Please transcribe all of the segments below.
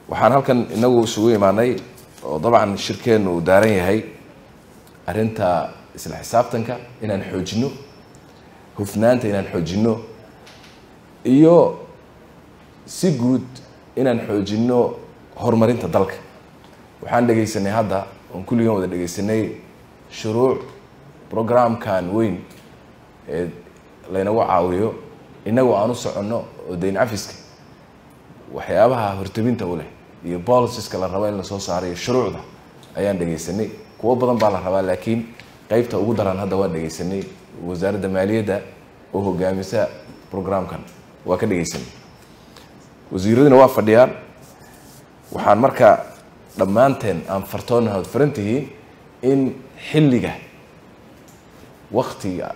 waxaan halkan inagu isugu imaanay oo dabcan shirkeenu uu daaran yahay arinta isla xisaabtanka inaan xoojino hufnaanta inaan xoojino iyo si guud inaan xoojino horumarinta dalka waxaan dhageysanay hadda oo kulligan wada dhageysanay shuruuc programkan weyn ee laynagu caawiyo inagu aan u soconno oo deyn cafiska waxyaabaha hortabinta u leh iyo policies la rabo in la soo saaro shuruucda ayaan dhageysanay kuwa badan baa la rabaa laakiin qaybta ugu daran hadda waan dhageysanay wasaaradda maaliyadda oo hogaamisa programkan waa ka dhageysanay wasiiraduna waa fadhiyaan waxaan marka dhammaanteen aan fartoonahay farantihiin in xilliga waqtiga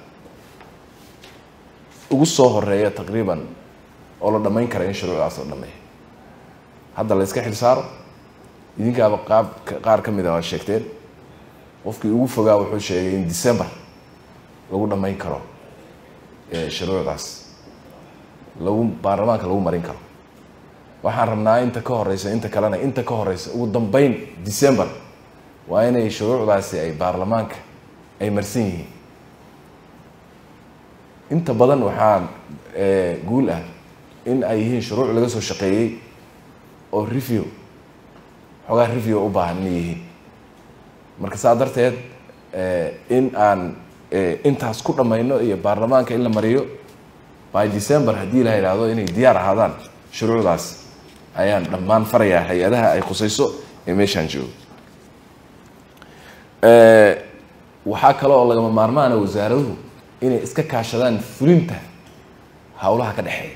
ugu soo horeeya taqriiban oo la dhamayn kara in shuruucdaas la dhameeyo hadda la iska xil saaro idinkaaba qaar ka mid ah waa sheegteen qofkii ugu fogaa wuxuu sheegay in December lagu dhamayn karo shuruucdaas lagu baarlamaanka lagu marin karo waxaan rabnaa inta ka horeysa inta kalena inta ka horeysa ugu dambeyn December waa inay shuruucdaasi ay baarlamaanka ay marsan yihiin inta badan waxaan guul ah in ay yihiin shuruuc laga soo shaqeeyay oo review u baahan inay yihiin marka saa darteed in aan intaas ku dhamayno iyo baarlamaanka in la mariyo by December haddii la yiraahdo inay diyaar ahaadaan shuruucdaas ayaan dhammaan farayaa hay-adaha ay khusayso ee meeshaan joogo waxaa kale oo lagama maarmaana wasaaraduhu inay iska kaashadaan fulinta hawlaha ka dhexeeya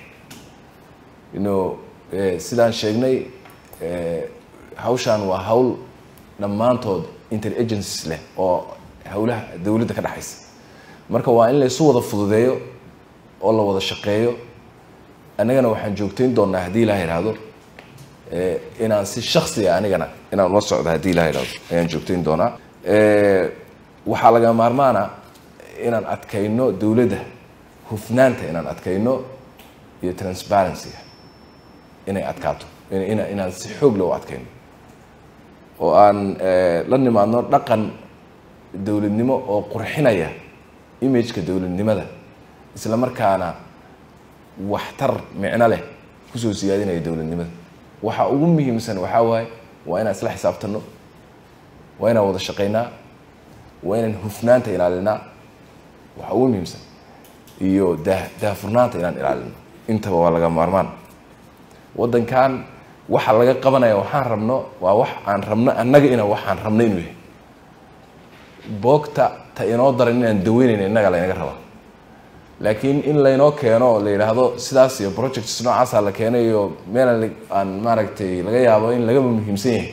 sidaan sheegnay hawshaan waa hawl dhammaantood interagencies leh oo hawlaha dawladda ka dhaxaysa marka waa in la isu wada fududeeyo oo la wada shaqeeyo anagana waxaan joogteyn doonaa haddii ilaahay yiraahdo inaan si shakhsi ah anigana inaan la socdo haddii ilaahay yiraahdo ayaan joogteyn doonaa waxaa laga maarmaana inaan adkayno dawladda hufnaanta inaan adkayno iyo transparency inay adkaato inaan si xoog leh u adkayno oo aan la nimaadno dhaqan dawladnimo oo qurxinaya image-ka dawladnimada isla markaana waxtar micno leh kusoo siyaadinaya dawladnimada waxa ugu muhiimsan waxaa waaye waa inaan isla xisaabtano waa inaan wada shaqaynaa waa inaan hufnaanta ilaalinaa waxa ugu muhiimsan iyo daahfurnaanta inaan ilaalino intaba waa laga maarmaan waddankan waxa laga qabanaya waxaan rabno waa wax aan rabno annaga inaan waxaan rabno inuu yahay boogta ta inoo daran inaan daweynayna innaga laynaga rabaa laakiin in laynoo keeno la yidhaahdo sidaas iyo projects noocaasa la keenay iyo meel aan maaragtay laga yaabo in lagaba muhiimsan yahay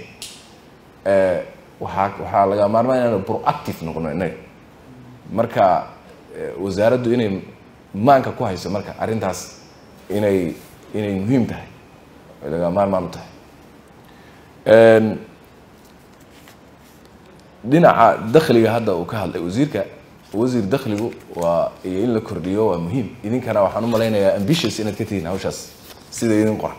waxaa laga maarmaan inaan proactive noqono innaga marka wasaaraddu inay maanka ku hayso marka arrintaas inay muhiim tahay laga maarmaan u tahay dhinaca dakhliga hadda uu ka hadlay wasiir dakhligu waa iyo in la kordhiyo waa muhiim idinkana waxaan u malaynayaa ambitious inaad ka tihiin hawshaas sida idin qoran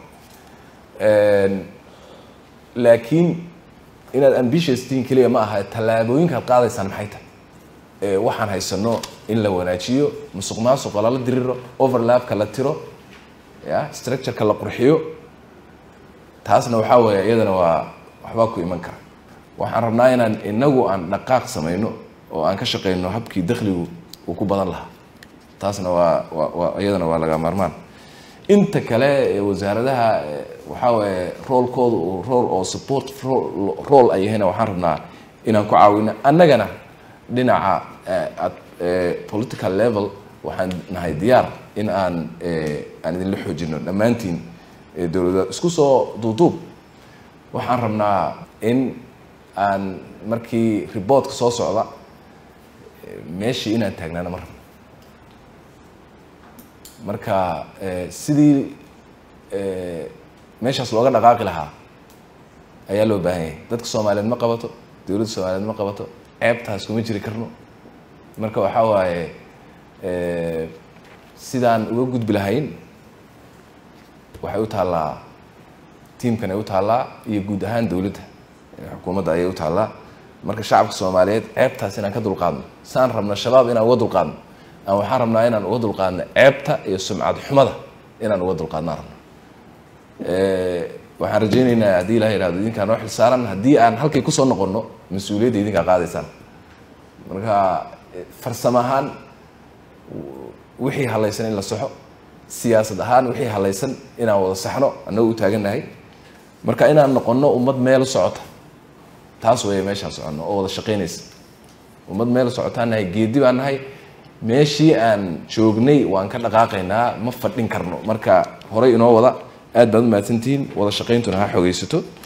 laakiin inaad ambitious tihiin keliya ma aha tallaabooyinka aad qaadaysaan maxay tahay waxaan haysano in la wanaajiyo musuqmaasuqa lala diriro overlapka la tiro structureka la qurxiyo taasna waxaa weeye iyadana waa waxbaa ku iman kara waxaan rabnaa inaan inagu aan dhaqaaq samayno oo aan ka shaqeyno habkii dakhligu uu ku badan lahaa taasna waa iyadana waa laga maarmaan inta kale wasaaradaha waxaa weeye roolkooda rool oo support role ay yahayna waxaan rabnaa inaan ku caawino annagana dhinaca political level waxaan nahay diyaar in aan idinla xoojino dhammaantiin dawladda isku soo duuduub waxaan rabnaa in aan markii reportka soo socda meeshii inaan taagnaano ma rabno marka sidii meeshaas looga dhaqaaqi lahaa ayaa loo baahan yahay dadka Soomaaliyeed ma qabato dawladda Soomaaliyeed ma qabato ceebtaas kuma jiri karno marka waxaa waaye sidaan uga gudbi lahayn waxay u taalaa tiimkan ay u taallaa iyo guud ahaan dowladda xukuumadda ayay u taallaa marka shacabka Soomaaliyeed ceebtaas inaan ka dulqaadno saan rabna shabaab inaan uga dulqaadno aan waxaan rabnaa inaan uga dulqaadno ceebta iyo sumcad xumada inaan uga dulqaadno rabno waxaan rajaynaynaa haddii Ilaahay yiraahdo idinkaan noo xilsaaran haddii aan halkay ku soo noqonno mas'uuliyadda idinka qaadaysaan marka farsamo ahaan wixii halaysan in la saxo siyaasad ahaan wixii halaysan inaan wada saxno annagu u taaganahay marka inaan noqono ummad meel socota taas way meeshaan socono oo wada shaqeynaysa ummad meel socotaanahay geedi baan nahay meeshii aan joognay waan ka dhaqaaqaynaa ma fadhin karno marka horay inoo wada aad baad u mahadsantihiin wada shaqeyntuna ha xoogaysato